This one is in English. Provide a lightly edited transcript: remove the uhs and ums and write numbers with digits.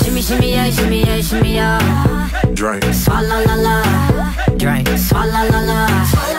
Shimmy, shimmy, yeah, shimmy, yeah, shimmy, yeah. Drink. Swalla la la. Drink. Swalla la la.